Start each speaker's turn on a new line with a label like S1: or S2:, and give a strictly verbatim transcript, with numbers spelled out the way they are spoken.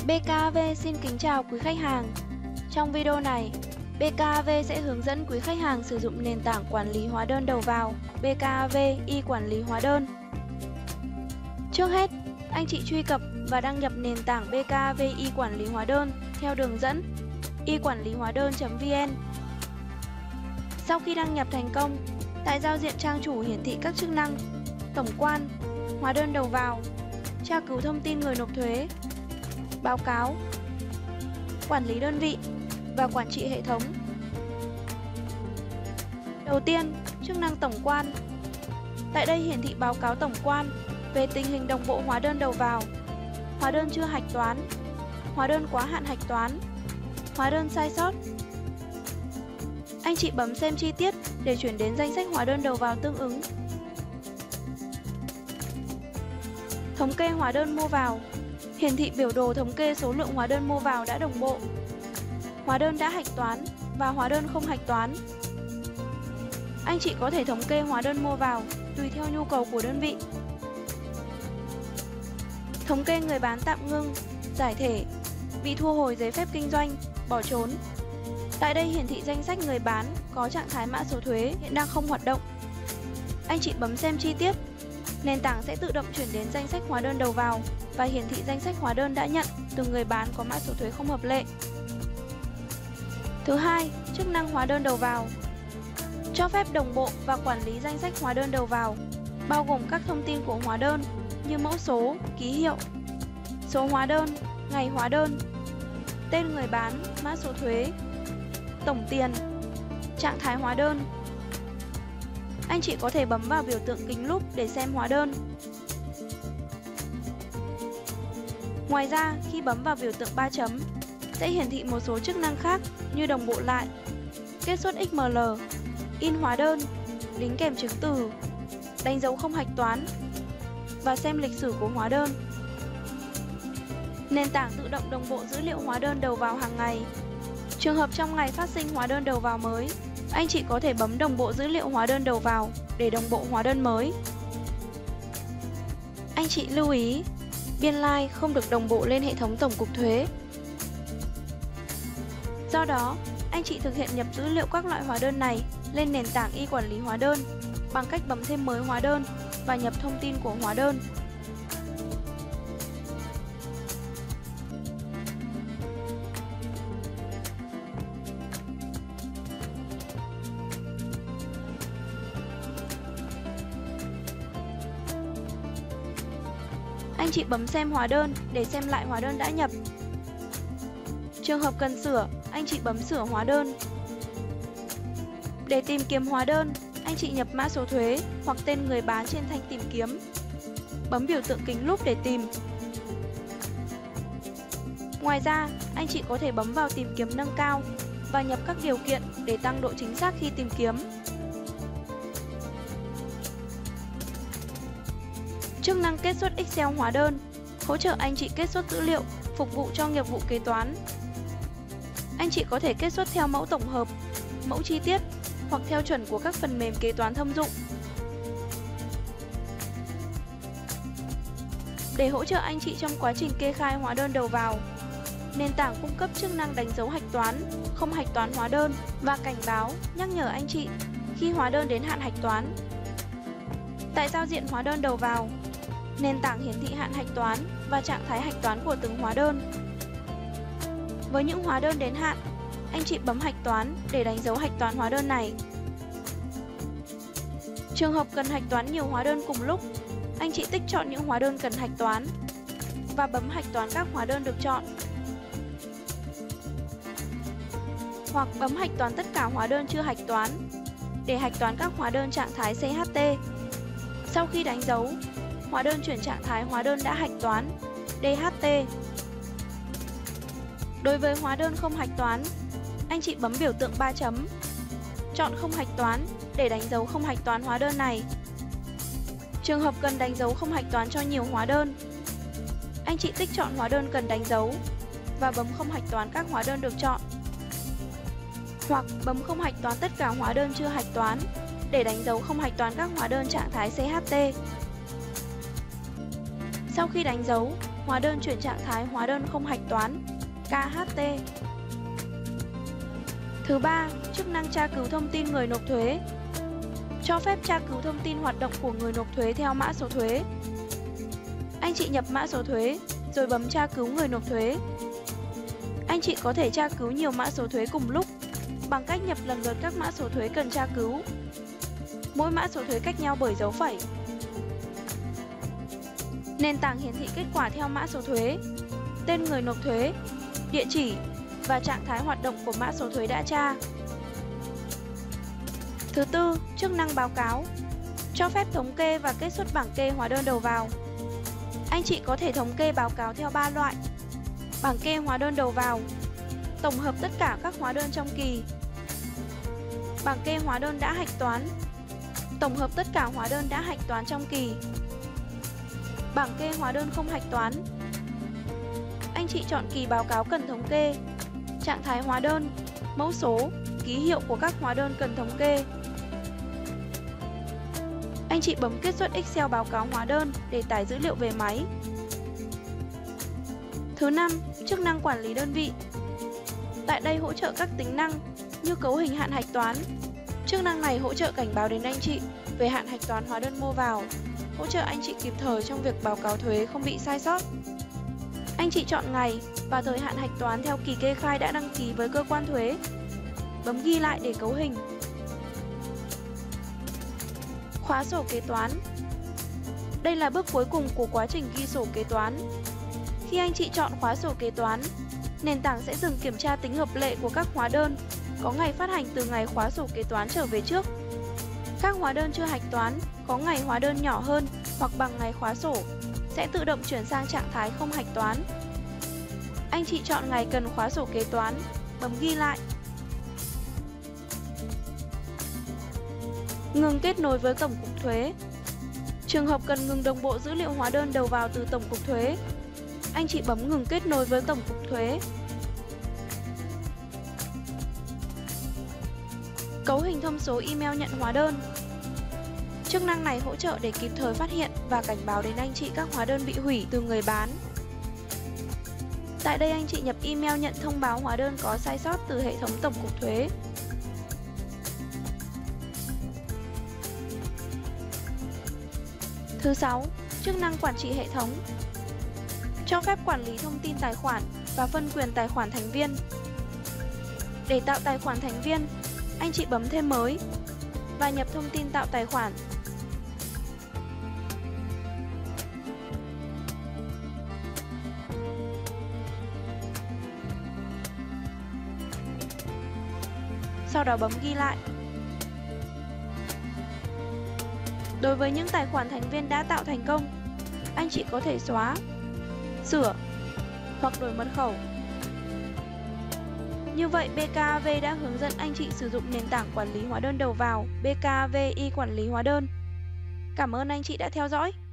S1: bê ca a vê xin kính chào quý khách hàng. Trong video này, bê ca a vê sẽ hướng dẫn quý khách hàng sử dụng nền tảng quản lý hóa đơn đầu vào bê ca a vê e-quản lý hóa đơn. Trước hết, anh chị truy cập và đăng nhập nền tảng bê ca a vê e-quản lý hóa đơn theo đường dẫn e quản lý hóa đơn chấm vn. Sau khi đăng nhập thành công, tại giao diện trang chủ hiển thị các chức năng tổng quan, hóa đơn đầu vào, tra cứu thông tin người nộp thuế, báo cáo, quản lý đơn vị và quản trị hệ thống. Đầu tiên, chức năng tổng quan. Tại đây hiển thị báo cáo tổng quan về tình hình đồng bộ hóa đơn đầu vào, hóa đơn chưa hạch toán, hóa đơn quá hạn hạch toán, hóa đơn sai sót. Anh chị bấm xem chi tiết để chuyển đến danh sách hóa đơn đầu vào tương ứng. Thống kê hóa đơn mua vào, hiển thị biểu đồ thống kê số lượng hóa đơn mua vào đã đồng bộ, hóa đơn đã hạch toán và hóa đơn không hạch toán. Anh chị có thể thống kê hóa đơn mua vào tùy theo nhu cầu của đơn vị. Thống kê người bán tạm ngưng, giải thể, bị thu hồi giấy phép kinh doanh, bỏ trốn. Tại đây hiển thị danh sách người bán có trạng thái mã số thuế hiện đang không hoạt động. Anh chị bấm xem chi tiết, nền tảng sẽ tự động chuyển đến danh sách hóa đơn đầu vào và hiển thị danh sách hóa đơn đã nhận từ người bán có mã số thuế không hợp lệ. Thứ hai, chức năng hóa đơn đầu vào. Cho phép đồng bộ và quản lý danh sách hóa đơn đầu vào, bao gồm các thông tin của hóa đơn như mẫu số, ký hiệu, số hóa đơn, ngày hóa đơn, tên người bán, mã số thuế, tổng tiền, trạng thái hóa đơn. Anh chị có thể bấm vào biểu tượng kính lúp để xem hóa đơn. Ngoài ra, khi bấm vào biểu tượng ba chấm, sẽ hiển thị một số chức năng khác như đồng bộ lại, kết xuất ích em lờ, in hóa đơn, đính kèm chứng từ, đánh dấu không hạch toán và xem lịch sử của hóa đơn. Nền tảng tự động đồng bộ dữ liệu hóa đơn đầu vào hàng ngày. Trường hợp trong ngày phát sinh hóa đơn đầu vào mới, anh chị có thể bấm đồng bộ dữ liệu hóa đơn đầu vào để đồng bộ hóa đơn mới. Anh chị lưu ý, biên lai không được đồng bộ lên hệ thống tổng cục thuế. Do đó, anh chị thực hiện nhập dữ liệu các loại hóa đơn này lên nền tảng e-quản lý hóa đơn bằng cách bấm thêm mới hóa đơn và nhập thông tin của hóa đơn. Anh chị bấm xem hóa đơn để xem lại hóa đơn đã nhập. Trường hợp cần sửa, anh chị bấm sửa hóa đơn. Để tìm kiếm hóa đơn, anh chị nhập mã số thuế hoặc tên người bán trên thanh tìm kiếm. Bấm biểu tượng kính lúp để tìm. Ngoài ra, anh chị có thể bấm vào tìm kiếm nâng cao và nhập các điều kiện để tăng độ chính xác khi tìm kiếm. Chức năng kết xuất Excel hóa đơn hỗ trợ anh chị kết xuất dữ liệu phục vụ cho nghiệp vụ kế toán. Anh chị có thể kết xuất theo mẫu tổng hợp, mẫu chi tiết hoặc theo chuẩn của các phần mềm kế toán thông dụng. Để hỗ trợ anh chị trong quá trình kê khai hóa đơn đầu vào, nền tảng cung cấp chức năng đánh dấu hạch toán, không hạch toán hóa đơn và cảnh báo, nhắc nhở anh chị khi hóa đơn đến hạn hạch toán. Tại giao diện hóa đơn đầu vào, nền tảng hiển thị hạn hạch toán và trạng thái hạch toán của từng hóa đơn. Với những hóa đơn đến hạn, anh chị bấm hạch toán để đánh dấu hạch toán hóa đơn này. Trường hợp cần hạch toán nhiều hóa đơn cùng lúc, anh chị tích chọn những hóa đơn cần hạch toán và bấm hạch toán các hóa đơn được chọn. Hoặc bấm hạch toán tất cả hóa đơn chưa hạch toán để hạch toán các hóa đơn trạng thái xê hát tê. Sau khi đánh dấu, hóa đơn chuyển trạng thái hóa đơn đã hạch toán đê hát tê. Đối với hóa đơn không hạch toán, anh chị bấm biểu tượng ba chấm, chọn không hạch toán để đánh dấu không hạch toán hóa đơn này. Trường hợp cần đánh dấu không hạch toán cho nhiều hóa đơn, anh chị tích chọn hóa đơn cần đánh dấu và bấm không hạch toán các hóa đơn được chọn. Hoặc bấm không hạch toán tất cả hóa đơn chưa hạch toán để đánh dấu không hạch toán các hóa đơn trạng thái xê hát tê. Sau khi đánh dấu, Hóa đơn chuyển trạng thái hóa đơn không hạch toán K H T. Thứ ba, chức năng tra cứu thông tin người nộp thuế. Cho phép tra cứu thông tin hoạt động của người nộp thuế theo mã số thuế. Anh chị nhập mã số thuế rồi bấm tra cứu người nộp thuế. Anh chị có thể tra cứu nhiều mã số thuế cùng lúc bằng cách nhập lần lượt các mã số thuế cần tra cứu. Mỗi mã số thuế cách nhau bởi dấu phẩy. Nền tảng hiển thị kết quả theo mã số thuế, tên người nộp thuế, địa chỉ và trạng thái hoạt động của mã số thuế đã tra. Thứ tư, chức năng báo cáo. Cho phép thống kê và kết xuất bảng kê hóa đơn đầu vào. Anh chị có thể thống kê báo cáo theo ba loại: bảng kê hóa đơn đầu vào, tổng hợp tất cả các hóa đơn trong kỳ, bảng kê hóa đơn đã hạch toán, tổng hợp tất cả hóa đơn đã hạch toán trong kỳ. Bảng kê hóa đơn không hạch toán. Anh chị chọn kỳ báo cáo cần thống kê, trạng thái hóa đơn, mẫu số, ký hiệu của các hóa đơn cần thống kê. Anh chị bấm kết xuất Excel báo cáo hóa đơn để tải dữ liệu về máy. Thứ năm, chức năng quản lý đơn vị. Tại đây hỗ trợ các tính năng như cấu hình hạn hạch toán. Chức năng này hỗ trợ cảnh báo đến anh chị về hạn hạch toán hóa đơn mua vào, hỗ trợ anh chị kịp thời trong việc báo cáo thuế không bị sai sót. Anh chị chọn ngày và thời hạn hạch toán theo kỳ kê khai đã đăng ký với cơ quan thuế. Bấm ghi lại để cấu hình. Khóa sổ kế toán. Đây là bước cuối cùng của quá trình ghi sổ kế toán. Khi anh chị chọn khóa sổ kế toán, nền tảng sẽ dừng kiểm tra tính hợp lệ của các hóa đơn có ngày phát hành từ ngày khóa sổ kế toán trở về trước. Các hóa đơn chưa hạch toán có ngày hóa đơn nhỏ hơn hoặc bằng ngày khóa sổ sẽ tự động chuyển sang trạng thái không hạch toán. Anh chị chọn ngày cần khóa sổ kế toán, bấm ghi lại. Ngừng kết nối với Tổng cục Thuế. Trường hợp cần ngừng đồng bộ dữ liệu hóa đơn đầu vào từ Tổng cục Thuế, anh chị bấm ngừng kết nối với Tổng cục Thuế. Cấu hình thông số email nhận hóa đơn. Chức năng này hỗ trợ để kịp thời phát hiện và cảnh báo đến anh chị các hóa đơn bị hủy từ người bán. Tại đây anh chị nhập email nhận thông báo hóa đơn có sai sót từ hệ thống Tổng cục Thuế. Thứ sáu, chức năng quản trị hệ thống. Cho phép quản lý thông tin tài khoản và phân quyền tài khoản thành viên. Để tạo tài khoản thành viên, anh chị bấm thêm mới và nhập thông tin tạo tài khoản. Sau đó bấm ghi lại. Đối với những tài khoản thành viên đã tạo thành công, anh chị có thể xóa, sửa hoặc đổi mật khẩu. Như vậy, bê ca a vê đã hướng dẫn anh chị sử dụng nền tảng quản lý hóa đơn đầu vào bê ca a vê i quản lý hóa đơn. Cảm ơn anh chị đã theo dõi.